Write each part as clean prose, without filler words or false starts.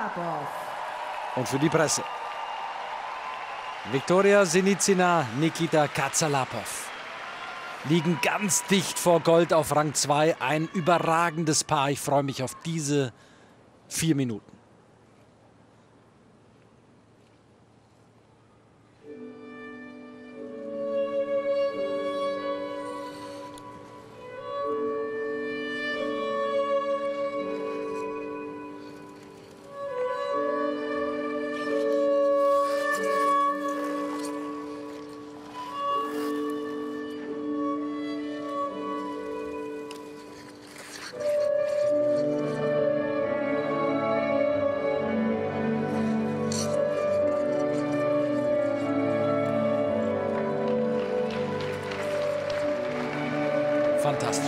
Katsalapov. Und für die Presse. Viktoria Sinitzina, Nikita Katsalapov liegen ganz dicht vor Gold auf Rang 2. Ein überragendes Paar. Ich freue mich auf diese 4 Minuten. Fantastisch.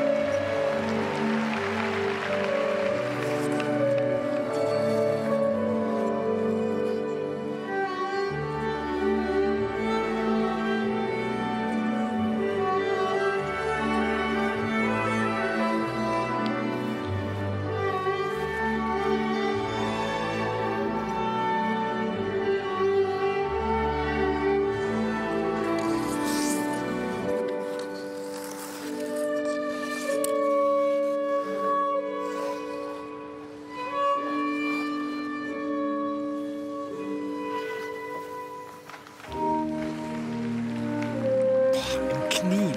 Knien.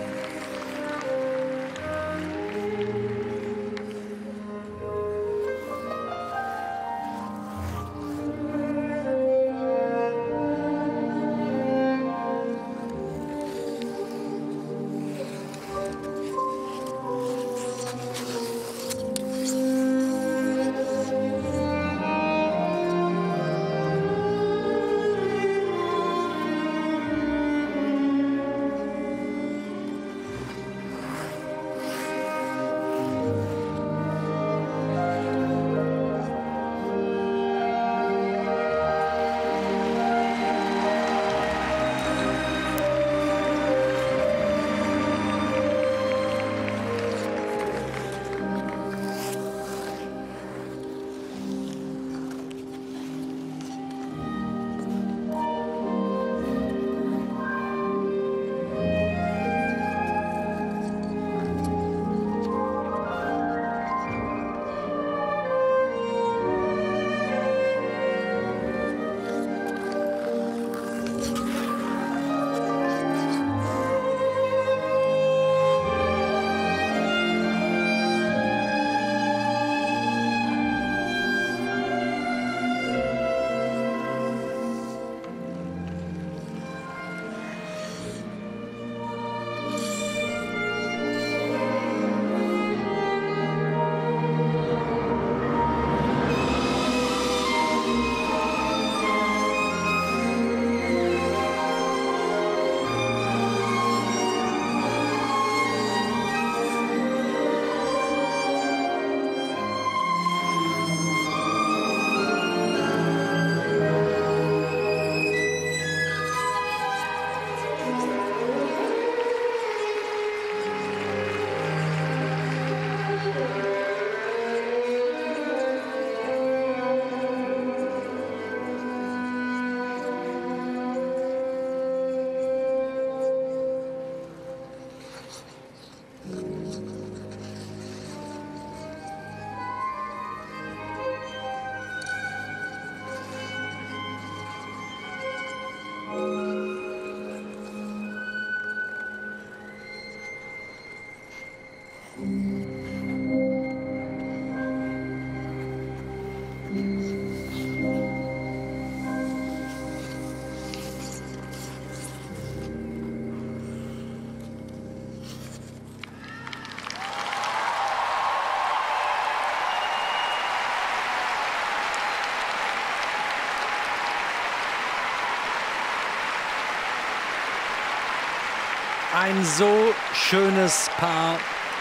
Ein so schönes Paar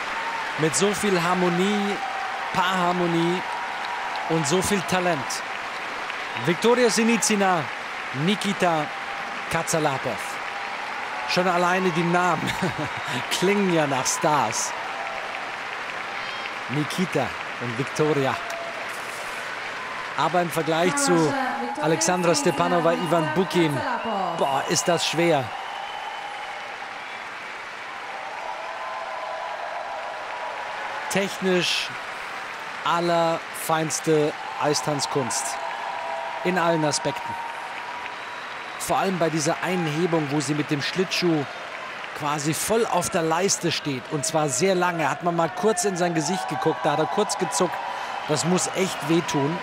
mit so viel Harmonie, Paarharmonie und so viel Talent. Viktoria Sinitzina, Nikita Katsalapov. Schon alleine die Namen klingen ja nach Stars. Nikita und Viktoria. Aber im Vergleich zu Alexandra Stepanova, Ivan Bukin, boah, ist das schwer. Technisch allerfeinste Eistanzkunst in allen Aspekten. Vor allem bei dieser einen Hebung, wo sie mit dem Schlittschuh quasi voll auf der Leiste steht. Und zwar sehr lange. Hat man mal kurz in sein Gesicht geguckt, da hat er kurz gezuckt. Das muss echt wehtun.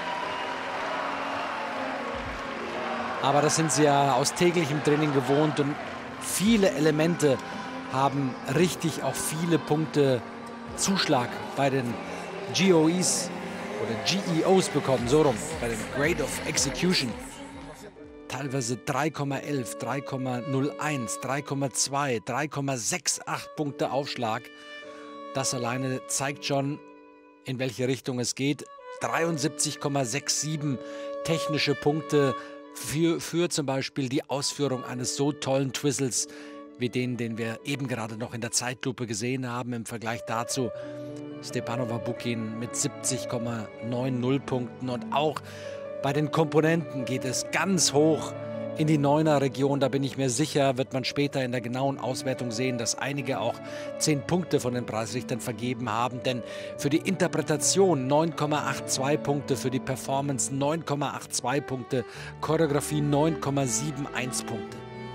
Aber das sind sie ja aus täglichem Training gewohnt. Und viele Elemente haben richtig auch viele Punkte Zuschlag bei den GOEs oder GEOs bekommen, so rum, bei den Grade of Execution. Teilweise 3,11, 3,01, 3,2, 3,68 Punkte Aufschlag. Das alleine zeigt schon, in welche Richtung es geht. 73,67 technische Punkte für zum Beispiel die Ausführung eines so tollen Twizzles wie den wir eben gerade noch in der Zeitlupe gesehen haben. Im Vergleich dazu Stepanova Bukin mit 70,90 Punkten. Und auch bei den Komponenten geht es ganz hoch in die 9er-Region. Da bin ich mir sicher, wird man später in der genauen Auswertung sehen, dass einige auch 10 Punkte von den Preisrichtern vergeben haben. Denn für die Interpretation 9,82 Punkte, für die Performance 9,82 Punkte, Choreografie 9,71 Punkte.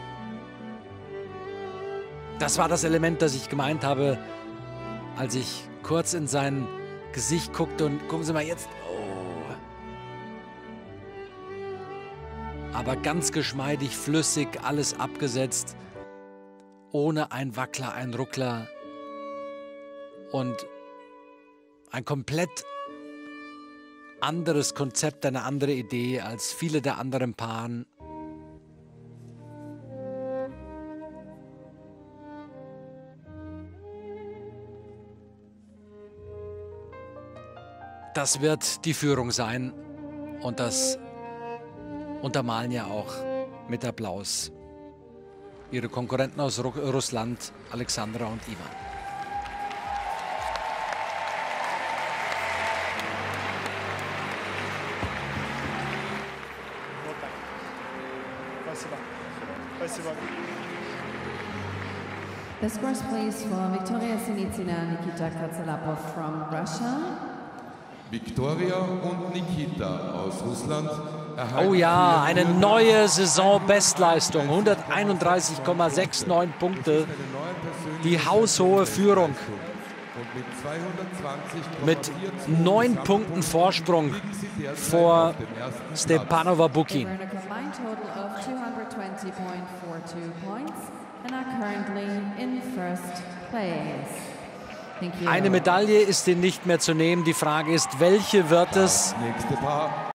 Das war das Element, das ich gemeint habe, als ich kurz in sein Gesicht guckte. Und gucken Sie mal jetzt. Oh. Aber ganz geschmeidig, flüssig, alles abgesetzt. Ohne ein Wackler, ein Ruckler. Und ein komplett anderes Konzept, eine andere Idee als viele der anderen Paaren. Das wird die Führung sein und das untermalen ja auch mit Applaus ihre Konkurrenten aus Russland, Alexandra und Ivan. The scores please for Viktoria Sinitsina, Nikita Katsalapov from Russia. Viktoria und Nikita aus Russland. Oh ja, eine neue Saisonbestleistung. 131,69 Punkte. Die haushohe Führung. Mit 9 Punkten Vorsprung vor Stepanova Bukin. Eine Medaille ist ihnen nicht mehr zu nehmen. Die Frage ist, welche wird es?